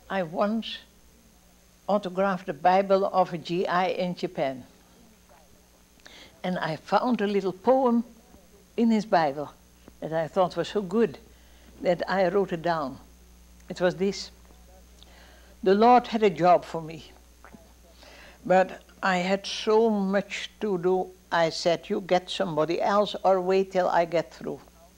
I once autographed the Bible of a GI in Japan. And I found a little poem in his Bible that I thought was so good that I wrote it down. It was this: the Lord had a job for me, but I had so much to do. I said, you get somebody else or wait till I get through.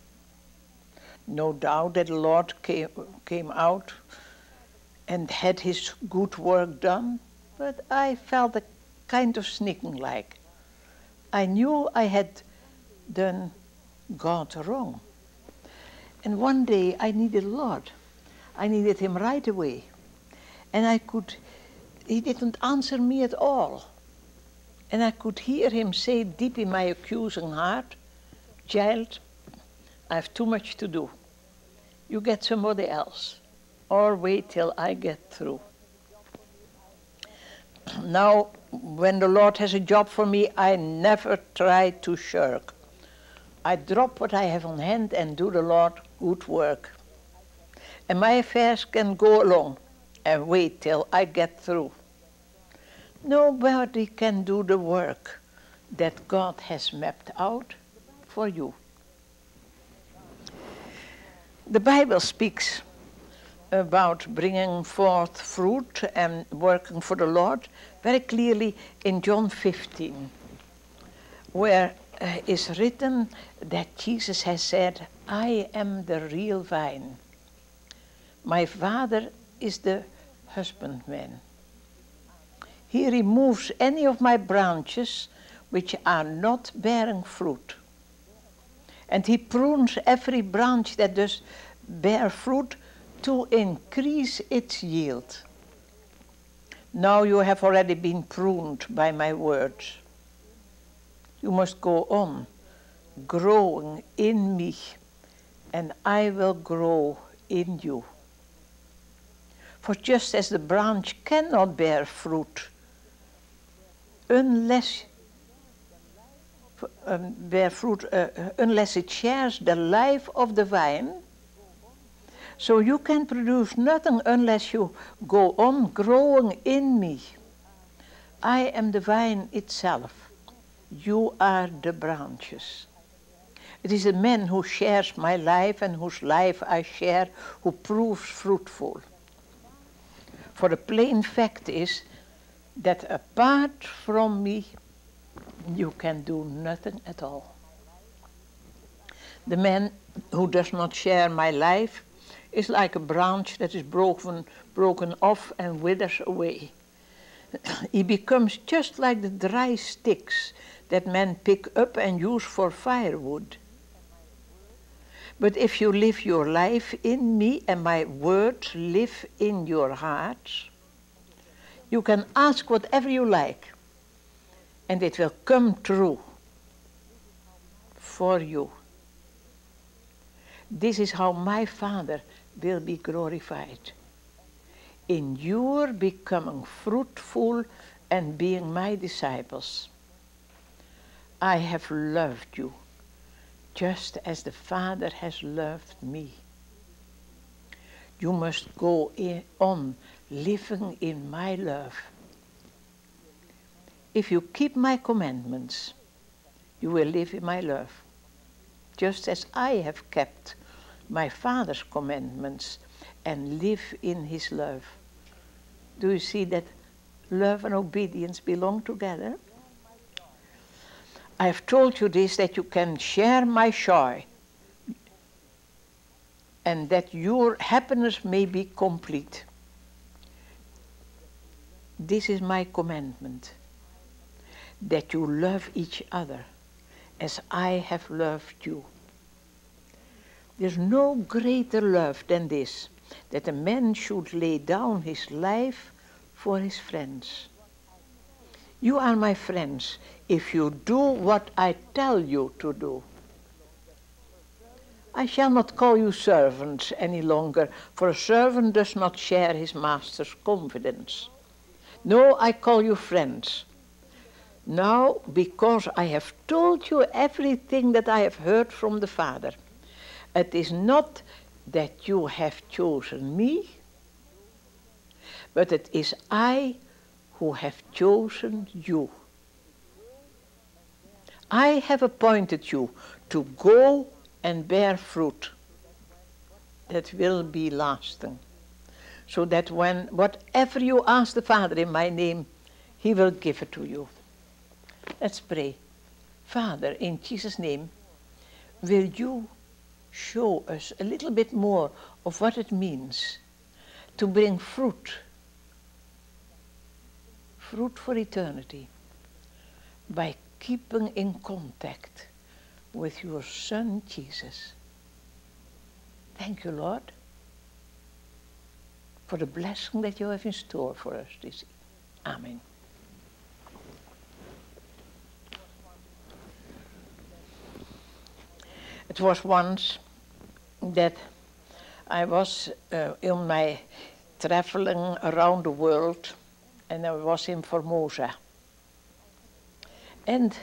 No doubt that the Lord came out and had his good work done, but I felt a kind of sneaking like. I knew I had done God wrong. And one day I needed the Lord. I needed him right away. And he didn't answer me at all. And I could hear him say deep in my accusing heart, child, I have too much to do. You get somebody else, or wait till I get through. Now, when the Lord has a job for me, I never try to shirk. I drop what I have on hand and do the Lord good work. And my affairs can go along and wait till I get through. Nobody can do the work that God has mapped out for you. The Bible speaks about bringing forth fruit and working for the Lord very clearly in John 15, where is written that Jesus has said, I am the real vine. My Father is the husbandman. He removes any of my branches which are not bearing fruit. And he prunes every branch that does bear fruit to increase its yield. Now you have already been pruned by my words. You must go on growing in me, and I will grow in you. For just as the branch cannot bear fruit unless it shares the life of the vine, so you can produce nothing unless you go on growing in me. I am the vine itself. You are the branches. It is the man who shares my life and whose life I share who proves fruitful. For the plain fact is that apart from me, you can do nothing at all. The man who does not share my life is like a branch that is broken off and withers away. He becomes just like the dry sticks that men pick up and use for firewood. But if you live your life in me and my words live in your hearts, you can ask whatever you like, and it will come true for you. This is how my Father will be glorified, in your becoming fruitful and being my disciples. I have loved you just as the Father has loved me. You must go on living in my love. If you keep my commandments, you will live in my love, just as I have kept my Father's commandments and live in his love. Do you see that love and obedience belong together? I have told you this, that you can share my joy and that your happiness may be complete. This is my commandment, that you love each other as I have loved you. There's no greater love than this, that a man should lay down his life for his friends. You are my friends if you do what I tell you to do. I shall not call you servants any longer, for a servant does not share his master's confidence. No, I call you friends. Now, because I have told you everything that I have heard from the Father, it is not that you have chosen me, but it is I who have chosen you. I have appointed you to go and bear fruit that will be lasting, so that when whatever you ask the Father in my name, he will give it to you. Let's pray. Father, in Jesus' name, will you show us a little bit more of what it means to bring fruit for eternity, by keeping in contact with your Son, Jesus. Thank you, Lord, for the blessing that you have in store for us this evening. Amen. It was once that I was in my traveling around the world, and I was in Formosa. And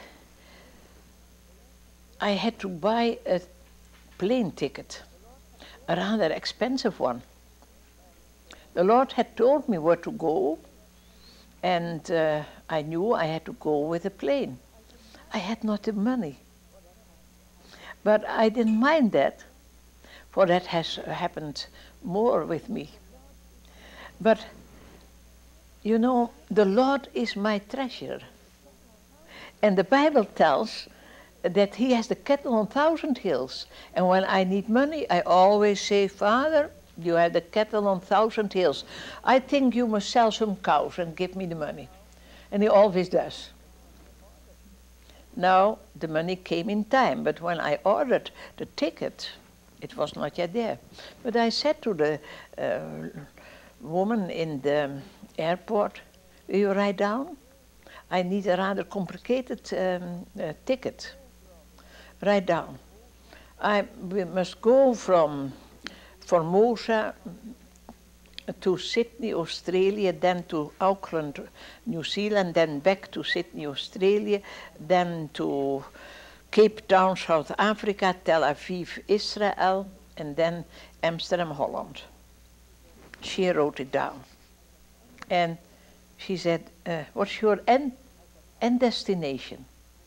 I had to buy a plane ticket, a rather expensive one. The Lord had told me where to go, and I knew I had to go with a plane. I had not the money. But I didn't mind that, for that has happened more with me. But, you know, the Lord is my treasure. And the Bible tells that he has the cattle on 1,000 hills. And when I need money, I always say, Father, you have the cattle on 1,000 hills. I think you must sell some cows and give me the money. And he always does. Now, the money came in time, but when I ordered the ticket, it was not yet there. But I said to the woman in the airport, will you write down? I need a rather complicated ticket. Write down. We must go from Formosa to Sydney, Australia, then to Auckland, New Zealand, then back to Sydney, Australia, then to Cape Town, South Africa, Tel Aviv, Israel, and then Amsterdam, Holland. She wrote it down. And she said, what's your end destination?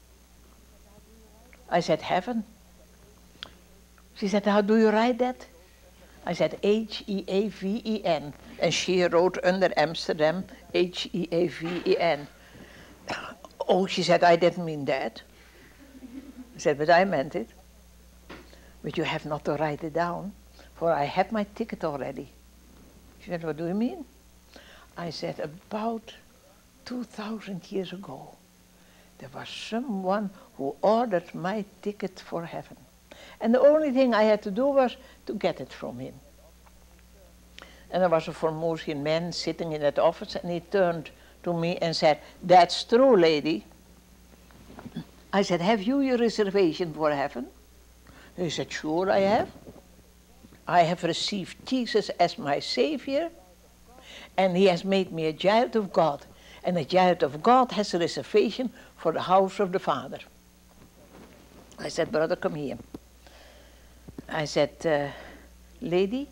I said, heaven. She said, how do you write that? I said, H-E-A-V-E-N. And she wrote under Amsterdam, H-E-A-V-E-N. Oh, she said, I didn't mean that. I said, but I meant it. But you have not to write it down, for I have my ticket already. She said, what do you mean? I said, about 2,000 years ago, there was someone who ordered my ticket for heaven. And the only thing I had to do was to get it from him. And there was a Formosian man sitting in that office, and he turned to me and said, that's true, lady. I said, have you your reservation for heaven? He said, sure I have. I have received Jesus as my Savior, and he has made me a child of God. And a child of God has a reservation for the house of the Father. I said, brother, come here. I said, lady,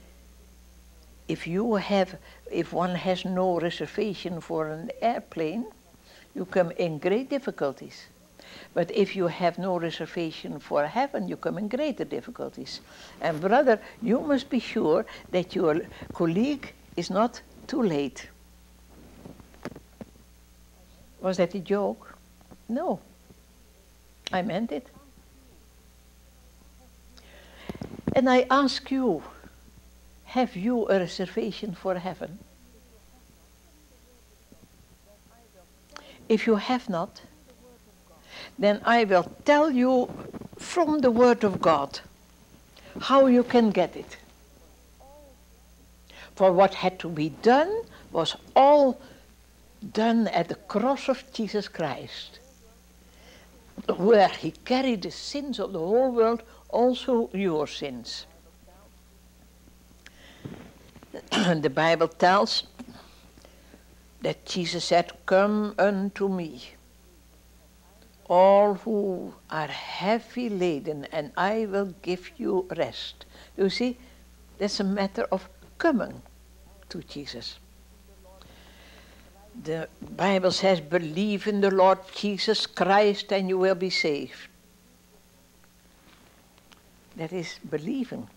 if one has no reservation for an airplane, you come in great difficulties. But if you have no reservation for heaven, you come in greater difficulties. And brother, you must be sure that your colleague is not too late. Was that a joke? No, I meant it. And I ask you, have you a reservation for heaven? If you have not, then I will tell you from the Word of God how you can get it. For what had to be done was all done at the cross of Jesus Christ, where he carried the sins of the whole world, also your sins. The Bible tells that Jesus said, come unto me, all who are heavy laden, and I will give you rest. You see, that's a matter of coming to Jesus. The Bible says, believe in the Lord Jesus Christ and you will be saved. That is believing.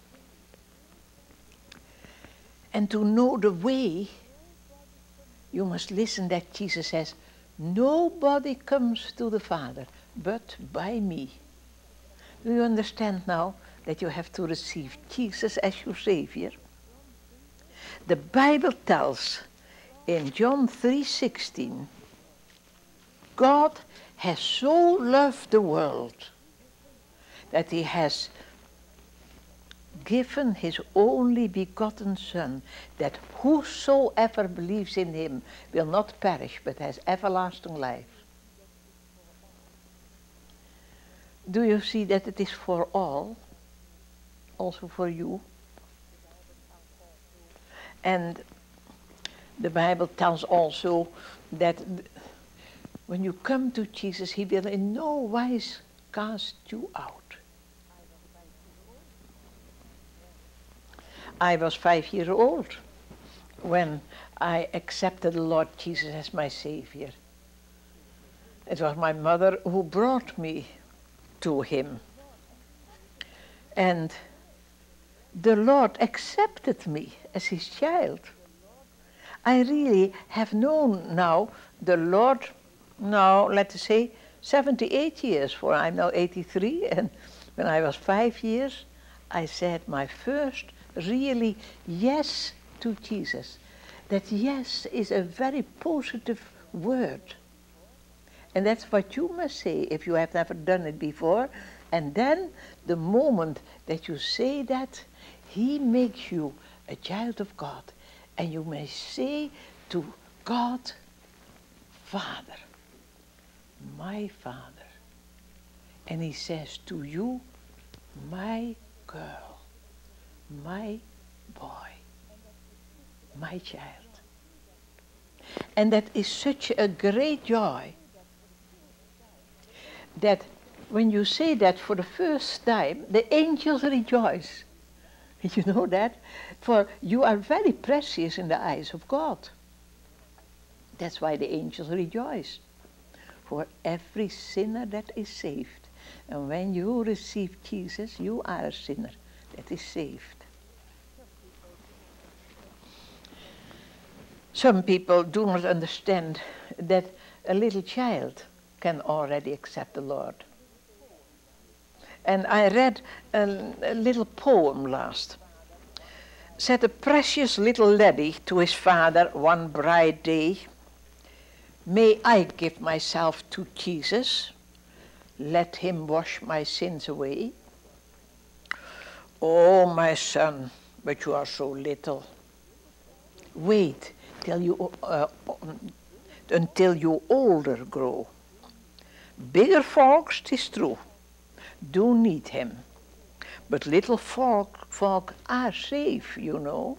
And to know the way, you must listen that Jesus says, nobody comes to the Father but by me. Do you understand now that you have to receive Jesus as your Savior? The Bible tells in John 3:16, God has so loved the world that he has given his only begotten Son, that whosoever believes in him will not perish but has everlasting life. Do you see that it is for all, also for you? And the Bible tells also that when you come to Jesus, he will in no wise cast you out. I was 5 years old when I accepted the Lord Jesus as my Savior. It was my mother who brought me to him. And the Lord accepted me as his child. I really have known now the Lord, now let us say 78 years, for I'm now 83, and when I was 5 years, I said my first really yes to Jesus. That yes is a very positive word. And that's what you must say if you have never done it before. And then the moment that you say that, he makes you a child of God. And you may say to God, Father, my Father. And he says to you, my girl, my boy, my child. And that is such a great joy that when you say that for the first time, the angels rejoice. You know that? For you are very precious in the eyes of God. That's why the angels rejoice. For every sinner that is saved. And when you receive Jesus, you are a sinner that is saved. Some people do not understand that a little child can already accept the Lord. And I read a little poem last. Said a precious little laddie to his father one bright day, may I give myself to Jesus, let him wash my sins away. Oh, my son, but you are so little. Wait until you older grow. Bigger folks, 'tis true, do need him. But little folk are safe, you know.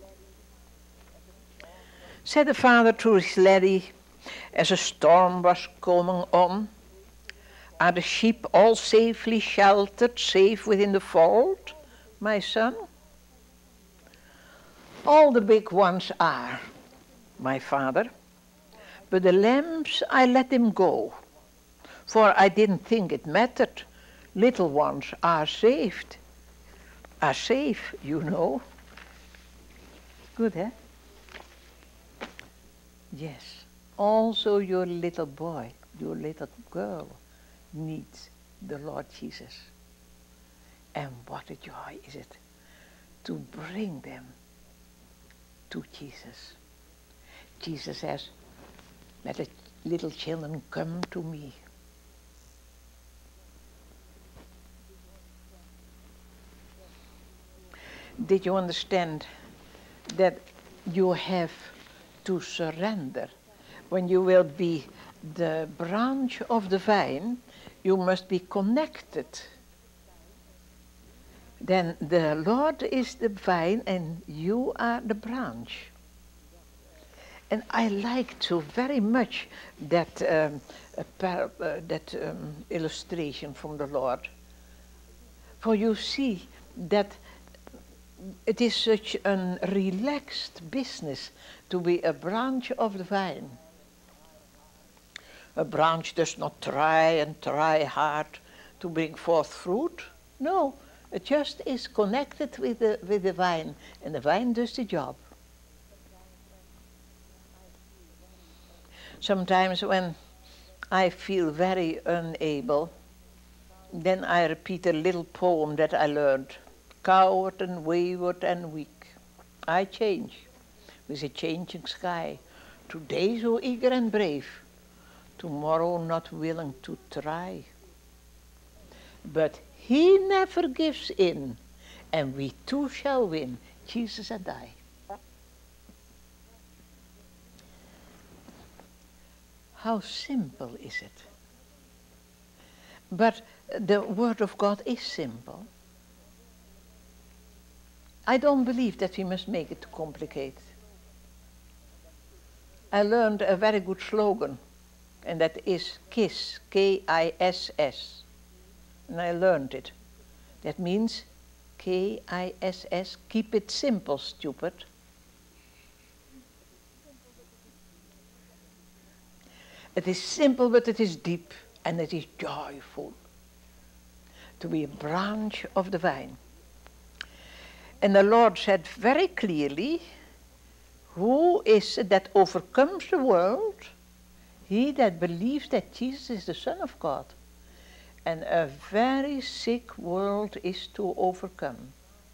Said the father to his laddie, as a storm was coming on, are the sheep all safely sheltered, safe within the fold, my son? All the big ones are, my father, but the lambs I let them go, for I didn't think it mattered. Little ones are saved, are safe, you know. Good, eh? Yes. Also your little boy, your little girl needs the Lord Jesus. And what a joy is it to bring them to Jesus. Jesus says, let the little children come to me. Did you understand that you have to surrender? When you will be the branch of the vine, you must be connected. Then the Lord is the vine and you are the branch. And I like so very much that, illustration from the Lord. For you see that it is such a relaxed business to be a branch of the vine. A branch does not try and try hard to bring forth fruit. No, it just is connected with the vine, and the vine does the job. Sometimes when I feel very unable, then I repeat a little poem that I learned. Coward and wayward and weak, I change with a changing sky. Today so eager and brave, tomorrow not willing to try. But he never gives in, and we too shall win, Jesus and I. How simple is it? But the Word of God is simple. I don't believe that we must make it too complicated. I learned a very good slogan, and that is KISS, K-I-S-S. And I learned it. That means K-I-S-S, keep it simple, stupid. It is simple, but it is deep, and it is joyful to be a branch of the vine. And the Lord said very clearly, who is it that overcomes the world? He that believes that Jesus is the Son of God. And a very sick world is to overcome.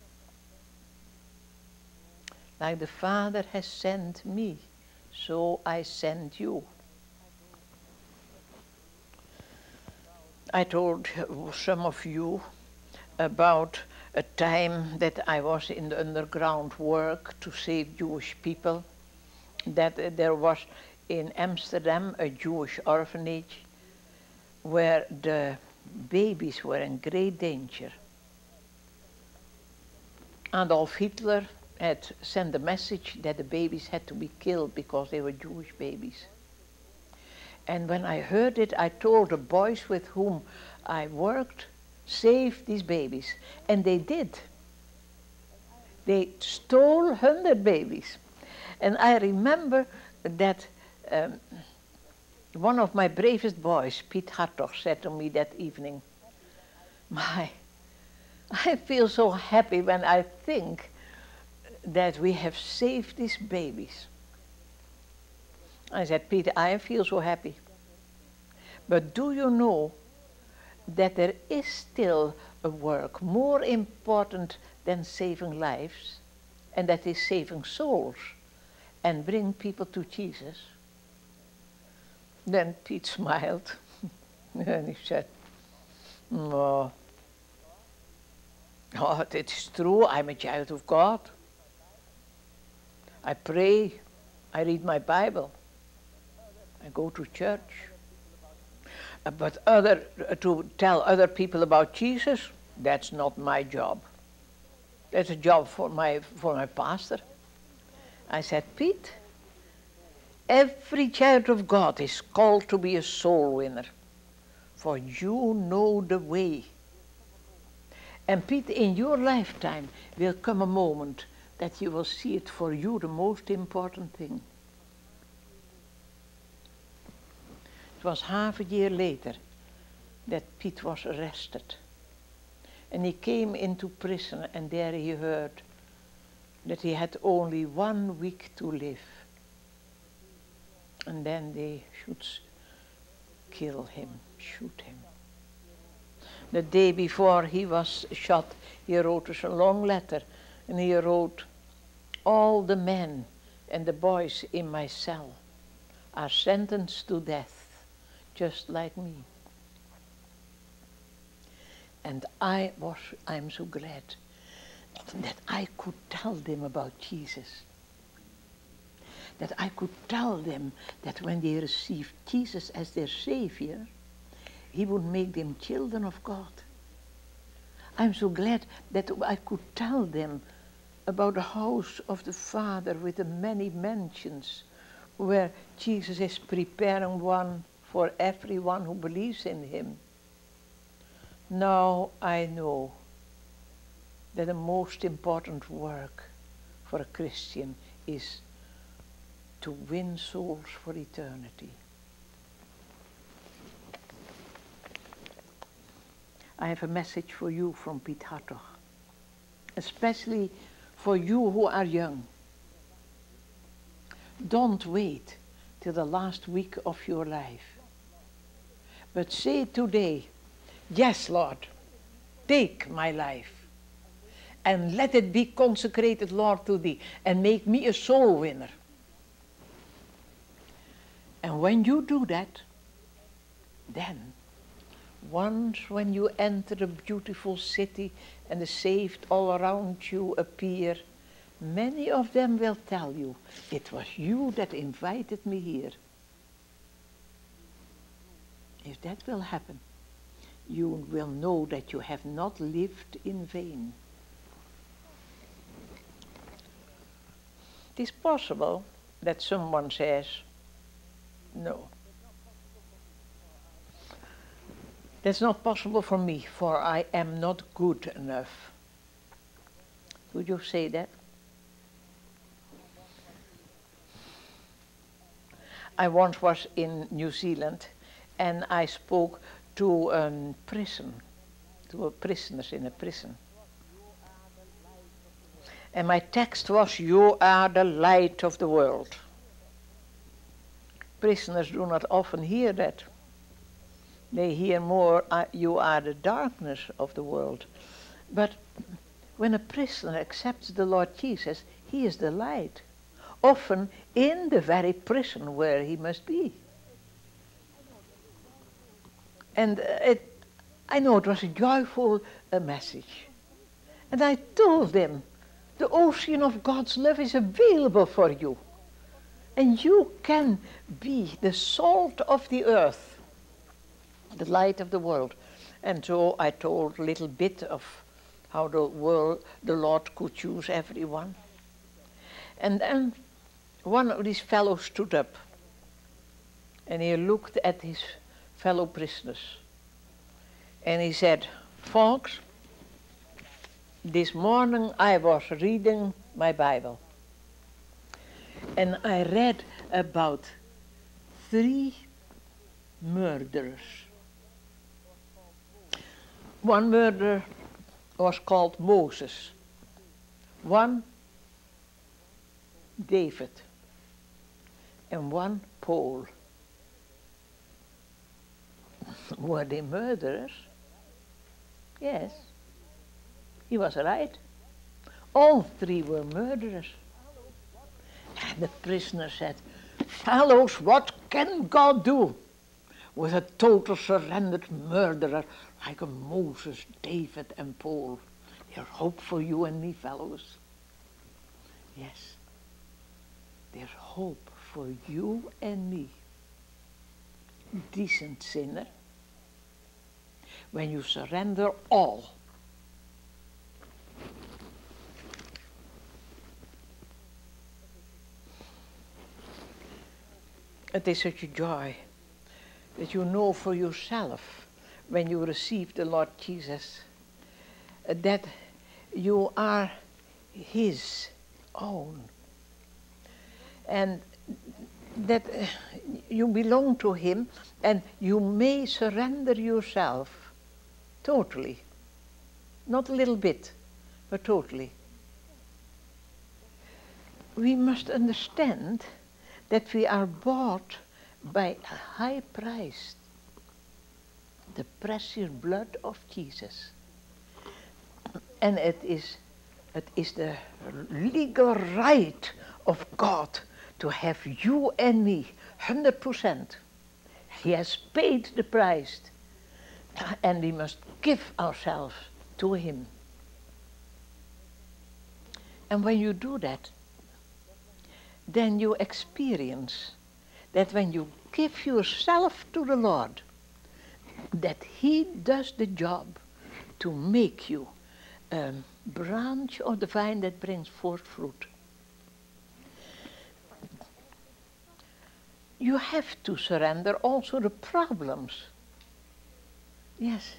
Like the Father has sent me, so I send you. I told some of you about a time that I was in the underground work to save Jewish people, that there was in Amsterdam a Jewish orphanage where the babies were in great danger. Adolf Hitler had sent a message that the babies had to be killed because they were Jewish babies. And when I heard it, I told the boys with whom I worked, save these babies. And they did. They stole 100 babies. And I remember that one of my bravest boys, Piet Hartog, said to me that evening, I feel so happy when I think that we have saved these babies. I said, Peter, I feel so happy. But do you know that there is still a work more important than saving lives, and that is saving souls and bring people to Jesus? Then Pete smiled and he said, oh, it is true, I'm a child of God. I pray, I read my Bible. I go to church. But to tell other people about Jesus, that's not my job. That's a job for my pastor. I said, Pete, every child of God is called to be a soul winner, for you know the way. And Pete, in your lifetime will come a moment that you will see it for you the most important thing. It was half a year later that Piet was arrested. And he came into prison, and there he heard that he had only 1 week to live. And then they should kill him, shoot him. The day before he was shot, he wrote us a long letter, and he wrote, all the men and the boys in my cell are sentenced to death, just like me. And I'm so glad that I could tell them about Jesus. That I could tell them that when they received Jesus as their Savior, He would make them children of God. I'm so glad that I could tell them about the house of the Father with the many mansions, where Jesus is preparing one for everyone who believes in Him. Now I know that the most important work for a Christian is to win souls for eternity. I have a message for you from Piet Hartog, especially for you who are young. Don't wait till the last week of your life, but say today, yes, Lord, take my life and let it be consecrated, Lord, to thee, and make me a soul winner. And when you do that, then once when you enter a beautiful city and the saved all around you appear, many of them will tell you, it was you that invited me here. If that will happen, you will know that you have not lived in vain. It is possible that someone says, no, that's not possible for me, for I am not good enough. Would you say that? I once was in New Zealand and I spoke to a prisoners in a prison. And my text was, you are the light of the world. Prisoners do not often hear that. They hear more, you are the darkness of the world. But when a prisoner accepts the Lord Jesus, he is the light, often in the very prison where he must be. And I know it was a joyful message. And I told them, the ocean of God's love is available for you. And you can be the salt of the earth, the light of the world. And so I told a little bit of how the Lord could choose everyone. And then one of these fellows stood up and he looked at his fellow prisoners and he said, folks, this morning I was reading my Bible and I read about 3 murderers. One murderer was called Moses, one David, and one Paul. Were they murderers? Yes. He was right. All 3 were murderers. And the prisoner said, fellows, what can God do with a total surrendered murderer like a Moses, David, and Paul? There's hope for you and me, fellows. Yes. There's hope for you and me. Decent sinner. When you surrender all. It is such a joy that you know for yourself when you receive the Lord Jesus that you are His own and that you belong to Him and you may surrender yourself totally, not a little bit, but totally. We must understand that we are bought by a high price, the precious blood of Jesus. And it is the legal right of God to have you and me 100%. He has paid the price and we must give ourselves to Him. And when you do that, then you experience that when you give yourself to the Lord, that He does the job to make you a branch of the vine that brings forth fruit. You have to surrender also the problems. Yes.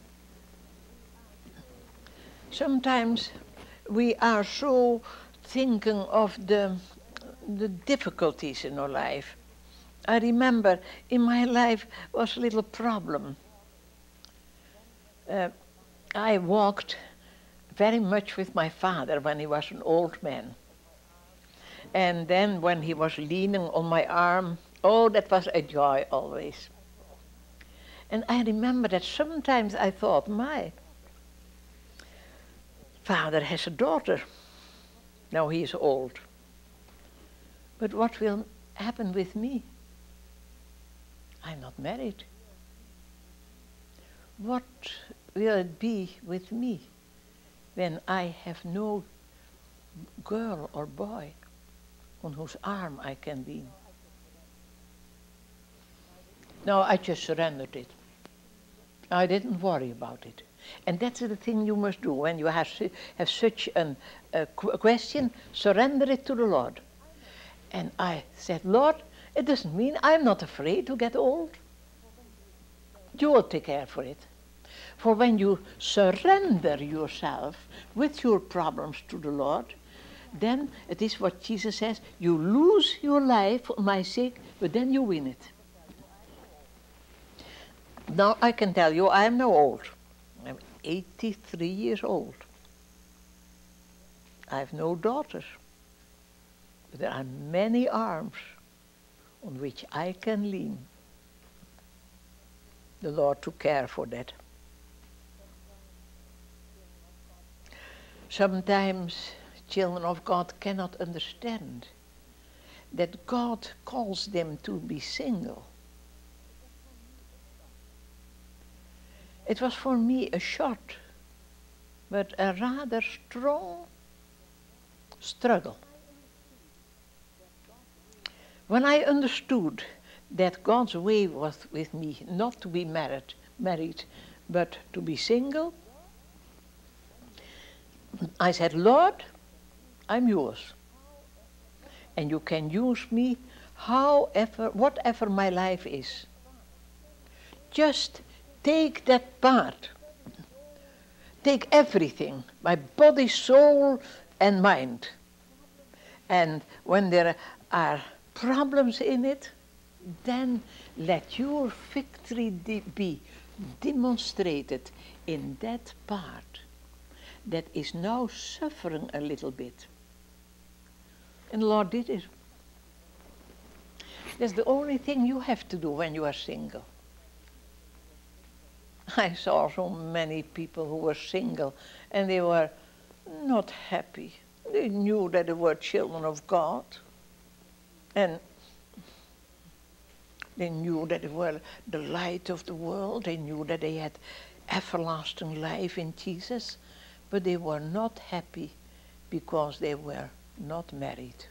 Sometimes we are so thinking of the difficulties in our life. I remember in my life was a little problem. I walked very much with my father when he was an old man. And then when he was leaning on my arm, oh, that was a joy always. And I remember that sometimes I thought, my father has a daughter. Now he is old. But what will happen with me? I'm not married. What will it be with me when I have no girl or boy on whose arm I can lean? No, I just surrendered it. I didn't worry about it. And that's the thing you must do when you have such a question, surrender it to the Lord. And I said, Lord, it doesn't mean I'm not afraid to get old. You will take care for it. For when you surrender yourself with your problems to the Lord, then it is what Jesus says, you lose your life for my sake, but then you win it. Now I can tell you, I am now old. I'm 83 years old. I have no daughters. But there are many arms on which I can lean. The Lord took care for that. Sometimes children of God cannot understand that God calls them to be single. It was for me a short, but a rather strong struggle. When I understood that God's way was with me not to be married, but to be single, I said, Lord, I'm yours. And you can use me whatever my life is. Just take that part. Take everything, my body, soul, and mind. And when there are problems in it, then let your victory be demonstrated in that part that is now suffering a little bit. And the Lord did it. That's the only thing you have to do when you are single. I saw so many people who were single and they were not happy. They knew that they were children of God. And they knew that they were the light of the world. They knew that they had everlasting life in Jesus. But they were not happy because they were not married.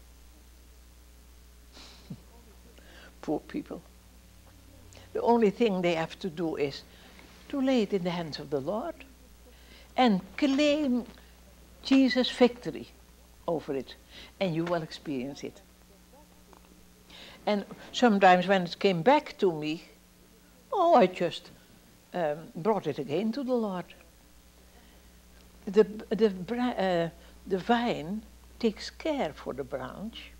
Poor people. The only thing they have to do is to lay it in the hands of the Lord and claim Jesus' victory over it, and you will experience it. And sometimes when it came back to me, I just brought it again to the Lord. The vine takes care for the branch.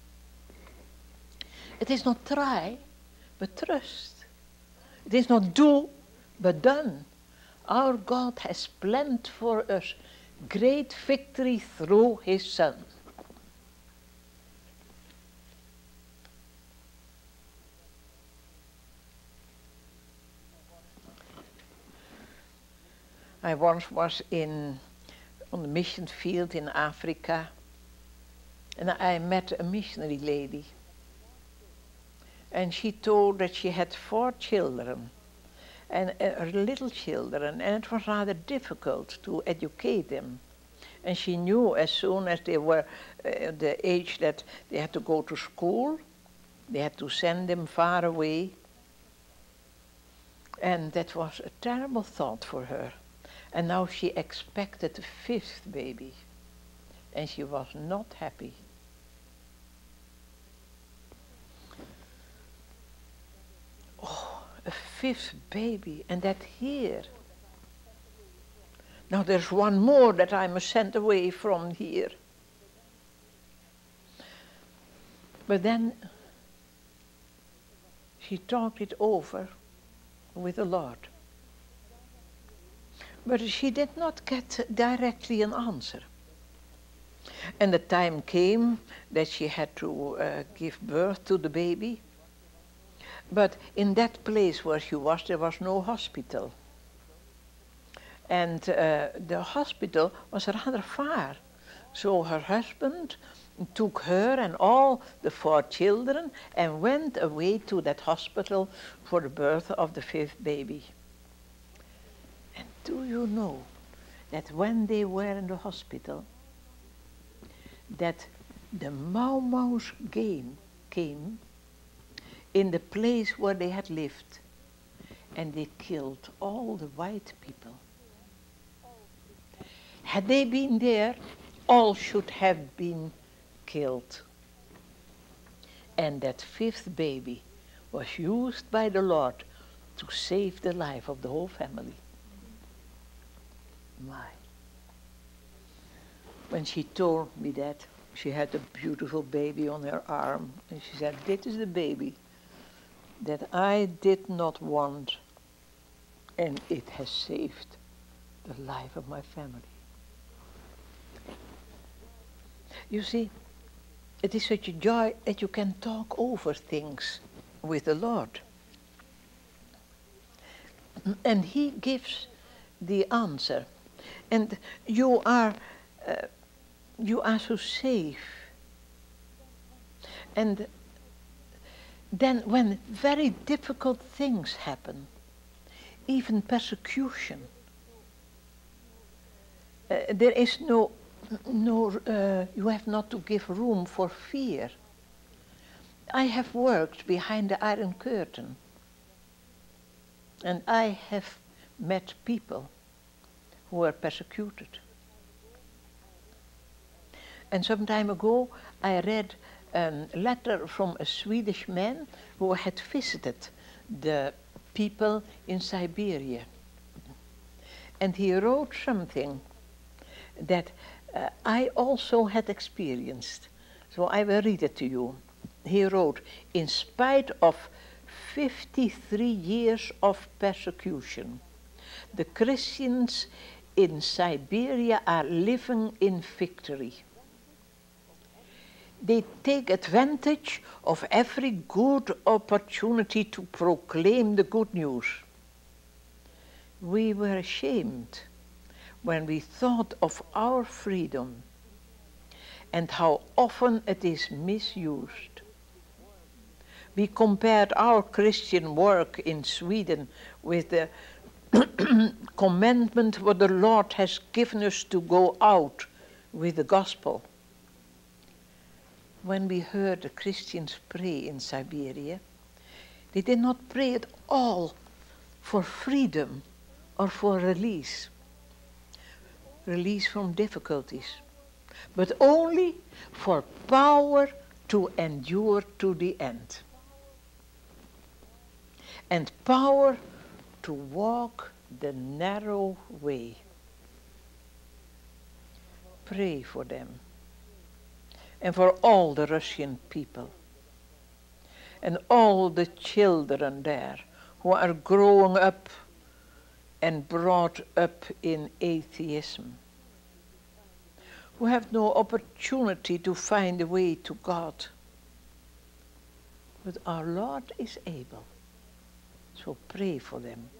It is not try, but trust. It is not do, but done. Our God has planned for us great victory through His Son. I once was on the mission field in Africa, and I met a missionary lady. And she told that she had 4 children, and little children, and it was rather difficult to educate them. And she knew as soon as they were the age that they had to go to school, they had to send them far away. And that was a terrible thought for her. And now she expected a 5th baby, and she was not happy. Oh, a 5th baby, and that here. Now there's one more that I must send away from here. But then she talked it over with the Lord. But she did not get directly an answer. And the time came that she had to give birth to the baby. But in that place where she was, there was no hospital. And the hospital was rather far. So her husband took her and all the 4 children and went away to that hospital for the birth of the 5th baby. And do you know that when they were in the hospital, that the Mau Mau's came in the place where they had lived, and they killed all the white people. Had they been there, all should have been killed. And that 5th baby was used by the Lord to save the life of the whole family. My. When she told me that, she had a beautiful baby on her arm, and she said, "This is the baby that I did not want, and it has saved the life of my family." You see, it is such a joy that you can talk over things with the Lord. And He gives the answer. And you are so safe. And then when very difficult things happen, even persecution, there is you have not to give room for fear. I have worked behind the Iron Curtain, and I have met people who were persecuted. And some time ago, I read a letter from a Swedish man who had visited the people in Siberia. And he wrote something that I also had experienced. So I will read it to you. He wrote, "In spite of 53 years of persecution, the Christians in Siberia are living in victory. They take advantage of every good opportunity to proclaim the good news. We were ashamed when we thought of our freedom and how often it is misused. We compared our Christian work in Sweden with the commandment what the Lord has given us to go out with the gospel. When we heard the Christians pray in Siberia, they did not pray at all for freedom or for release from difficulties, but only for power to endure to the end, and power to walk the narrow way. Pray for them and for all the Russian people and all the children there who are growing up and brought up in atheism, who have no opportunity to find a way to God. But our Lord is able, so pray for them."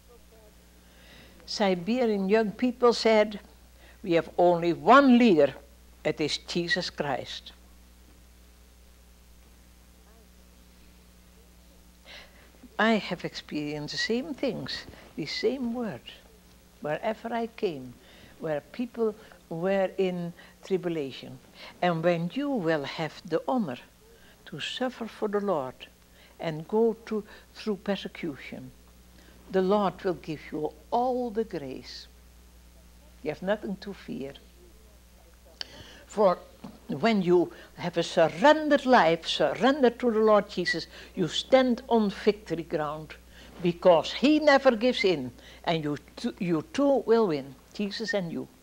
Siberian young people said, "We have only one leader, it is Jesus Christ." I have experienced the same things, the same words, wherever I came, where people were in tribulation. And when you will have the honor to suffer for the Lord and go through persecution, the Lord will give you all the grace. You have nothing to fear. For when you have a surrendered life, surrendered to the Lord Jesus, you stand on victory ground, because He never gives in, and you too will win, Jesus and you.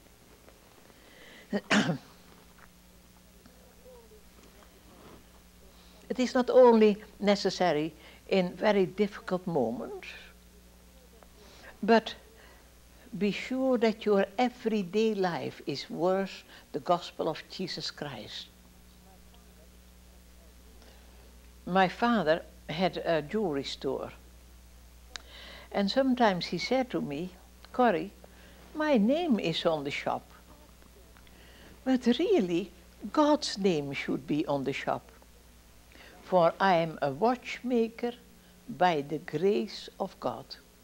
It is not only necessary in very difficult moments, but be sure that your everyday life is worth the gospel of Jesus Christ. My father had a jewelry store. And sometimes he said to me, Corrie, my name is on the shop. But really, God's name should be on the shop. For I am a watchmaker by the grace of God.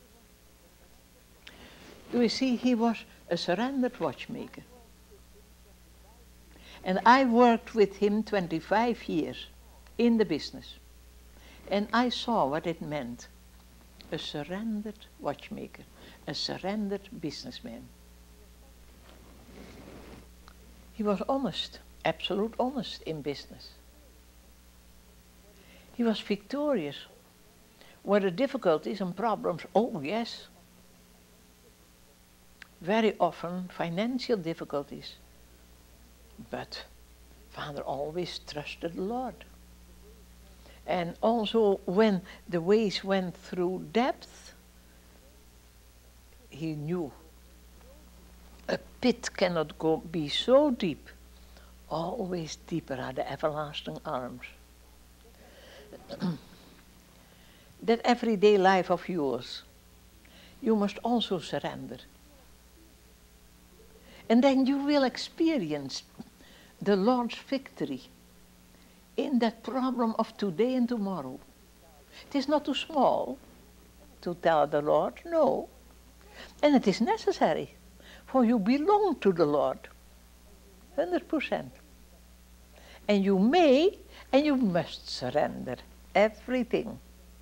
Do you see, he was a surrendered watchmaker. And I worked with him 25 years in the business. And I saw what it meant. A surrendered watchmaker, a surrendered businessman. He was honest, absolute honest in business. He was victorious. Were there difficulties and problems? Oh, yes. Very often financial difficulties. But Father always trusted the Lord. And also when the ways went through depth, he knew a pit cannot be so deep. Always deeper are the everlasting arms. That everyday life of yours, you must also surrender. And then you will experience the Lord's victory in that problem of today and tomorrow. It is not too small to tell the Lord, no. And it is necessary, for you belong to the Lord, 100%. And you may and you must surrender everything.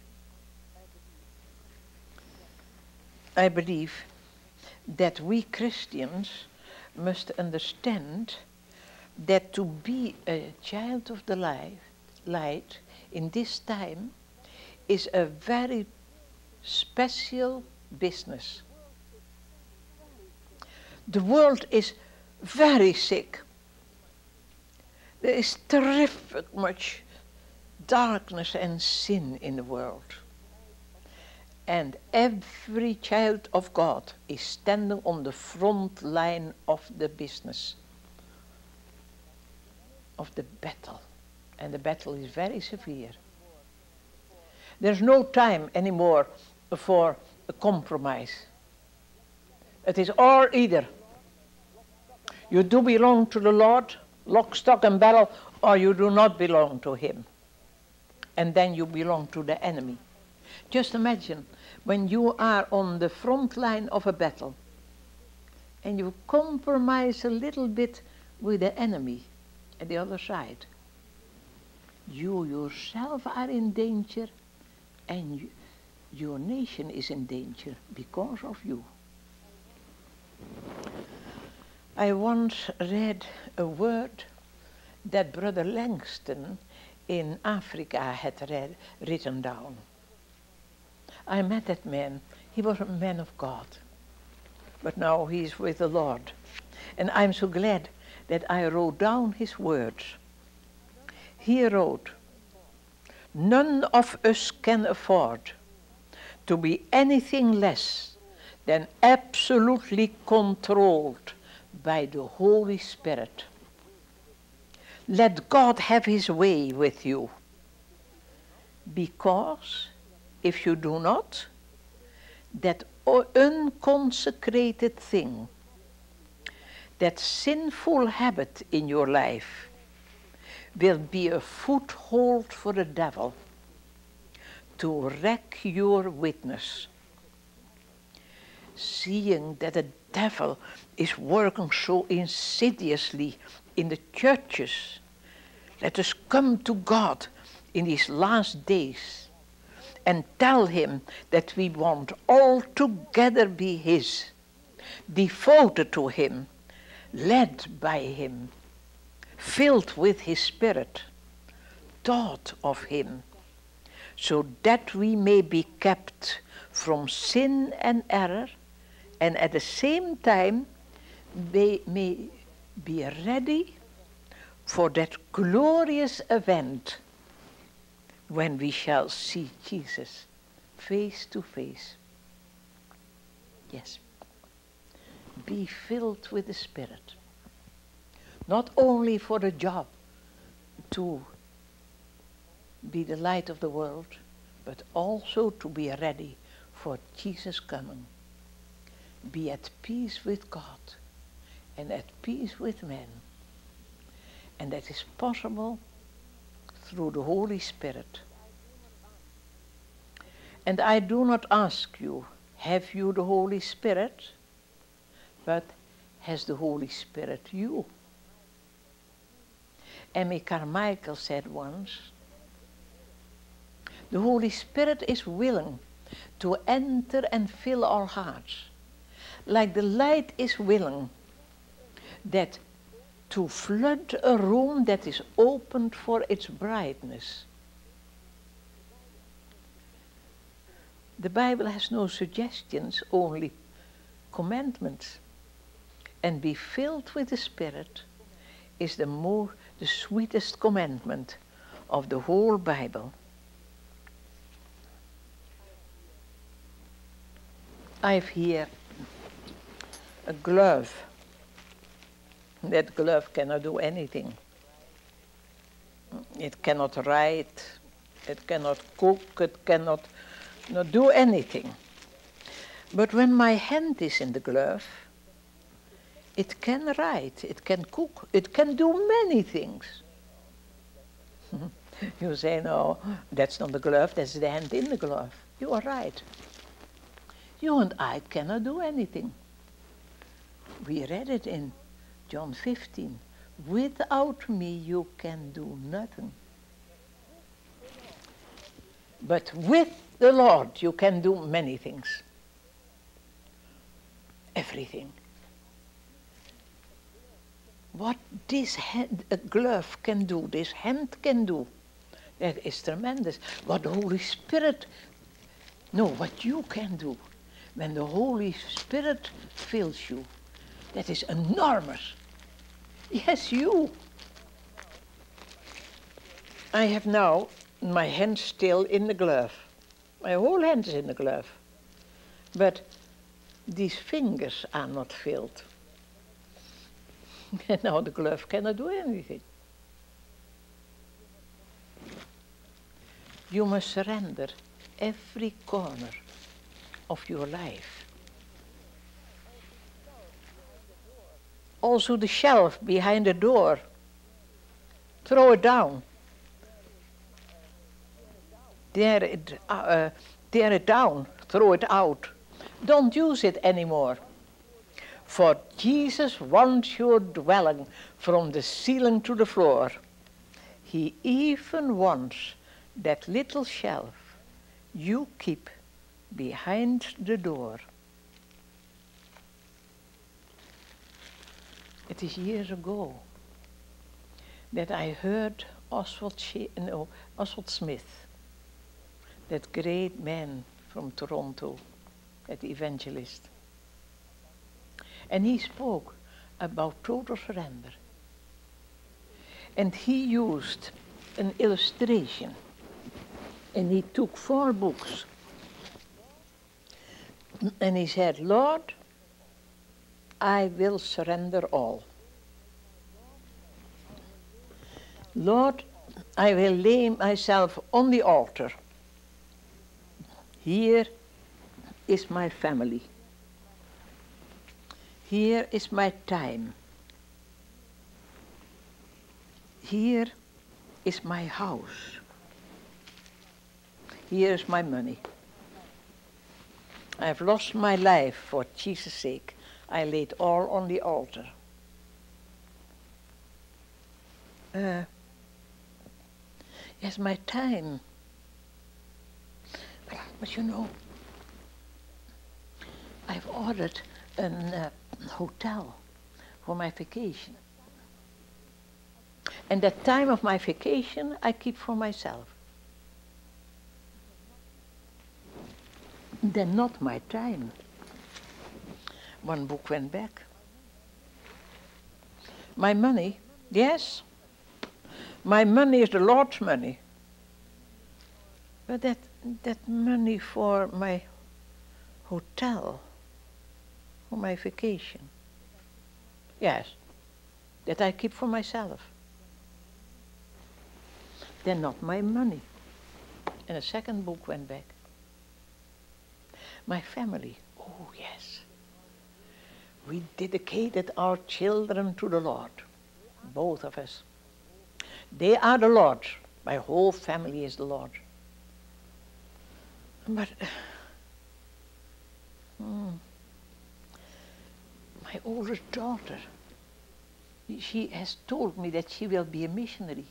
I believe that we Christians must understand that to be a child of the light in this time is a very special business. The world is very sick. There is terrific much darkness and sin in the world. And every child of God is standing on the front line of the business, of the battle. And the battle is very severe. There's no time anymore for a compromise. It is or either. You do belong to the Lord, lock, stock and barrel, or you do not belong to him. And then you belong to the enemy. Just imagine when you are on the front line of a battle and you compromise a little bit with the enemy at the other side. You yourself are in danger and your nation is in danger because of you. I once read a word that Brother Langston in Africa had written down. I met that man. He was a man of God. But now he is with the Lord. And I'm so glad that I wrote down his words. He wrote, "None of us can afford to be anything less than absolutely controlled by the Holy Spirit. Let God have his way with you. Because if you do not, that unconsecrated thing, that sinful habit in your life, will be a foothold for the devil to wreck your witness. Seeing that the devil is working so insidiously in the churches, let us come to God in these last days and tell him that we want altogether be his, devoted to him, led by him, filled with his spirit, taught of him, so that we may be kept from sin and error, and at the same time we may be ready for that glorious event when we shall see Jesus face to face." Yes. be filled with the Spirit. Not only for the job to be the light of the world, but also to be ready for Jesus coming. Be at peace with God and at peace with men. And that is possible through the Holy Spirit. And I do not ask you, have you the Holy Spirit? But has the Holy Spirit you? Amy Carmichael said once, the Holy Spirit is willing to enter and fill our hearts, like the light is willing that to flood a room that is opened for its brightness. The Bible has no suggestions, only commandments. And be filled with the Spirit is the sweetest commandment of the whole Bible. I have here a glove. That glove cannot do anything. It cannot write, it cannot cook, it cannot not do anything. But when my hand is in the glove, it can write, it can cook, it can do many things. You say, no, that's not the glove, that's the hand in the glove. You are right. You and I cannot do anything. We read it in John 15. Without me you can do nothing. But with the Lord you can do many things. Everything. What this hand, a glove can do, this hand can do, that is tremendous. What the Holy Spirit, no, what you can do when the Holy Spirit fills you, that is enormous. Yes, you. I have now my hand still in the glove. My whole hand is in the glove. But these fingers are not filled. And now the glove cannot do anything. You must surrender every corner of your life. Also the shelf behind the door. Throw it down. Tear it down. Throw it out. Don't use it anymore. For Jesus wants your dwelling from the ceiling to the floor. He even wants that little shelf you keep behind the door. It is years ago that I heard Oswald Smith, that great man from Toronto, that evangelist. And he spoke about total surrender. And he used an illustration. And he took 4 books. And he said, Lord, I will surrender all. Lord, I will lay myself on the altar. Here is my family. Here is my time. Here is my house. Here is my money. I have lost my life for Jesus' sake. I laid all on the altar. Yes, my time. But you know, I've ordered a hotel for my vacation. And that time of my vacation I keep for myself. Then not my time. One book went back. My money, yes, my money is the Lord's money. But that money for my hotel, for my vacation, Yes, that I keep for myself. Then not my money. And a second book went back. My family, oh yes. We dedicated our children to the Lord, both of us. They are the Lord's. My whole family is the Lord's. But my oldest daughter, she has told me that she will be a missionary.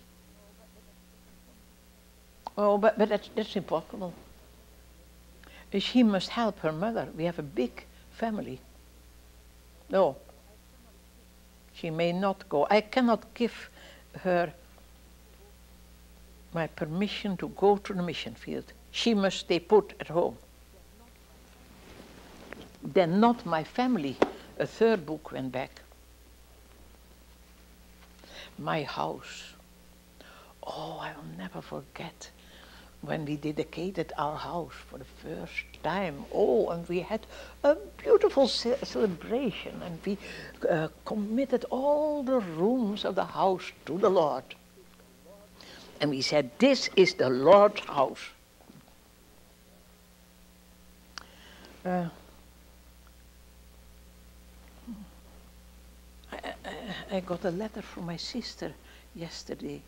Oh, but that's impossible. She must help her mother. We have a big family. No, she may not go. I cannot give her my permission to go to the mission field. She must stay put at home. Then not my family. A third book went back. My house. Oh, I will never forget when we dedicated our house for the first time. Oh, and we had a beautiful celebration, and we committed all the rooms of the house to the Lord. And we said, this is the Lord's house. I got a letter from my sister yesterday.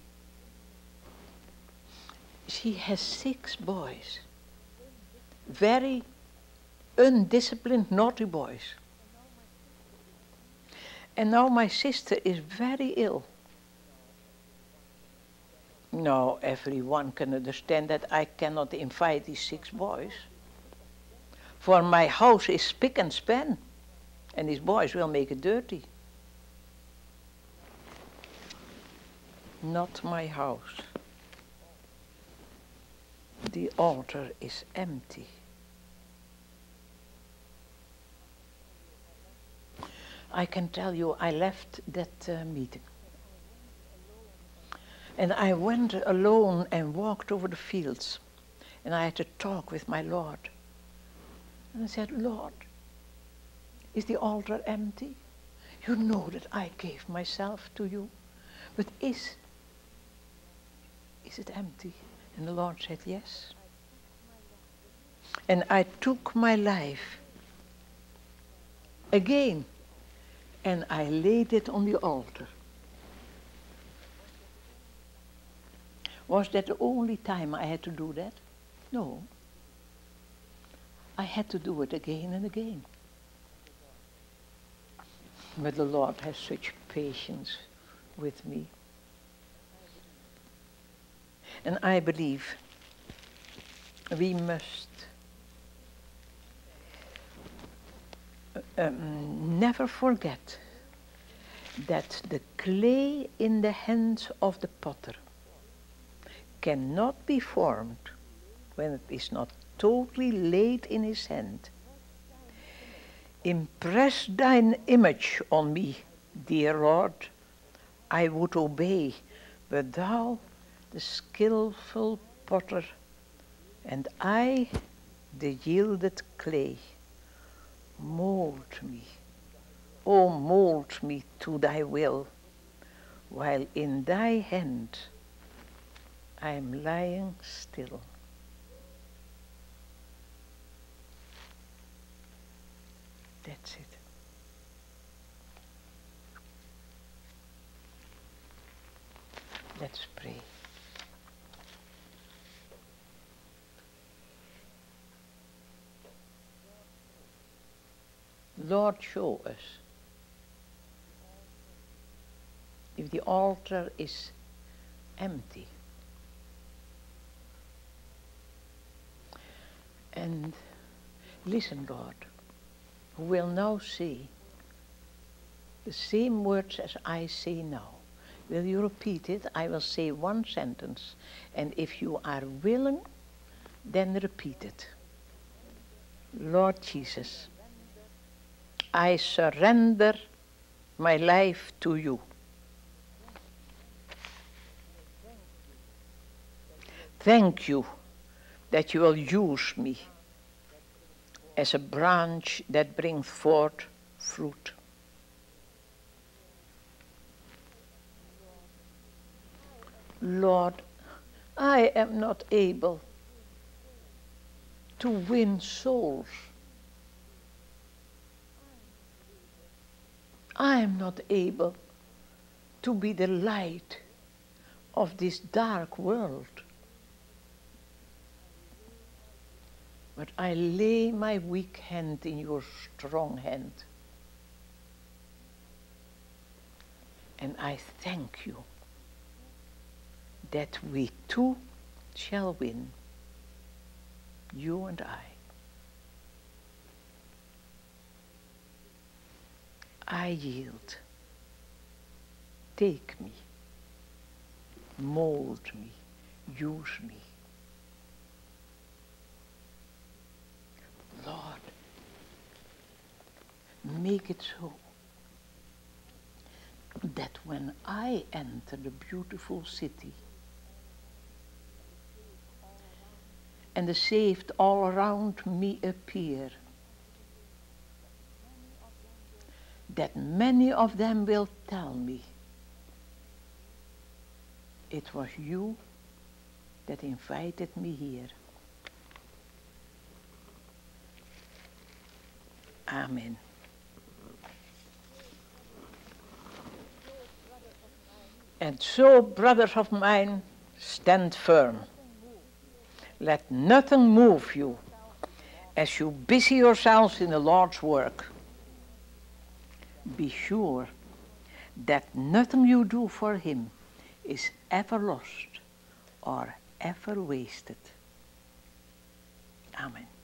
She has 6 boys, very undisciplined, naughty boys. And now my sister is very ill. Now everyone can understand that I cannot invite these 6 boys. For my house is spick and span, and these boys will make it dirty. Not my house. The altar is empty. I can tell you, I left that meeting. And I went alone and walked over the fields. And I had to talk with my Lord. And I said, Lord, is the altar empty? You know that I gave myself to you. But is it empty? And the Lord said, yes. And I took my life again, and I laid it on the altar. Was that the only time I had to do that? No. I had to do it again and again. But the Lord has such patience with me. And I believe we must never forget that the clay in the hands of the potter cannot be formed when it is not totally laid in his hand. Impress thine image on me, dear Lord. I would obey, but thou, the skillful potter, and I, the yielded clay, mold me, oh mold me to thy will, while in thy hand I am lying still. That's it. Let's pray. Lord, show us if the altar is empty. And listen, Lord, who will now say the same words as I say now. Will you repeat it? I will say one sentence, and if you are willing, then repeat it. Lord Jesus, I surrender my life to you. Thank you that you will use me as a branch that brings forth fruit. Lord, I am not able to win souls. I am not able to be the light of this dark world. But I lay my weak hand in your strong hand. And I thank you that we too shall win, you and I yield. Take me, mold me, use me. Lord, make it so that when I enter the beautiful city and the saved all around me appear, that many of them will tell me, it was you that invited me here. Amen. And so, brothers of mine, stand firm. Let nothing move you as you busy yourselves in the Lord's work. Be sure that nothing you do for him is ever lost or ever wasted. Amen.